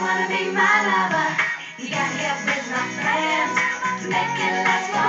wanna be my lover? You gotta get with my friends to make it last forever.